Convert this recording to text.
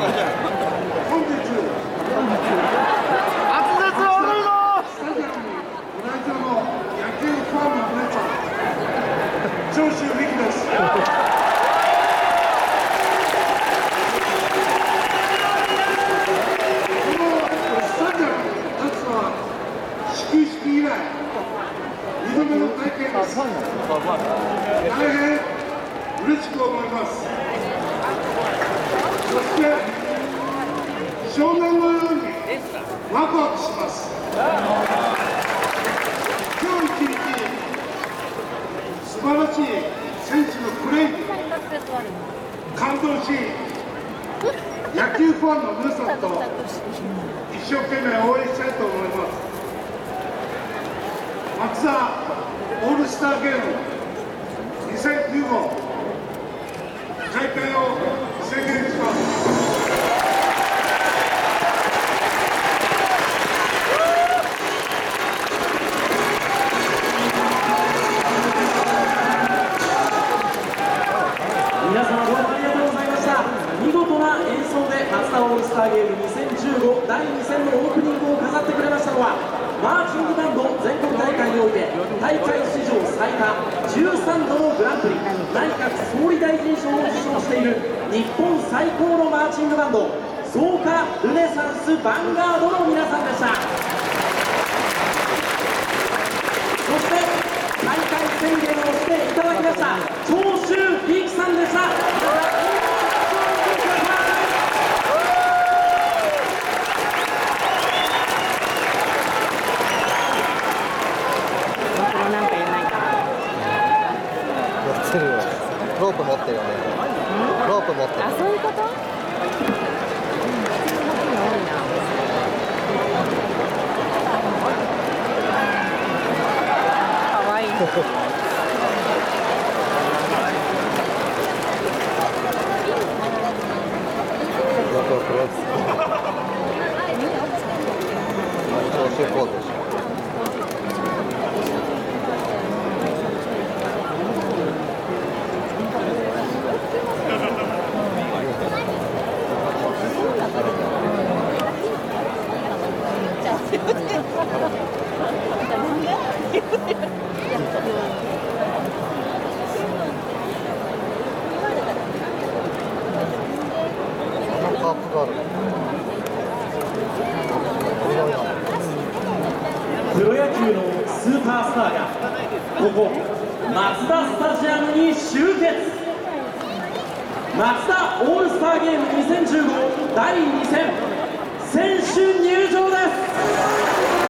長州力です。このスタジアムに立つのは始球式以来2度目の体験です。大変嬉しく思います。そして少年のようにワクワクします。今日一日素晴らしい選手のプレーに感動し、野球ファンの皆さんと一生懸命応援したいと思います。松田オールスターゲーム2015開会を宣言します。 皆様どうもありがとうございました。見事な演奏でマツダオールスターゲーム2015第2戦のオープニングを飾ってくれましたのは、マーチングバンド全国大会において大会史上最多13度のグランプリ内閣総理大臣賞を受賞している日本最高のマーチングバンド、草加ルネサンスヴァンガードの皆さんでした。そして大会宣言をしていただきました長州力さんでした。 ロープ持ってるよね。ロープ持ってる。 あ、そういうこと？かわいい。 プロ野球のスーパースターがここマツダスタジアムに集結。マツダオールスターゲーム2015第2戦選手入場だ。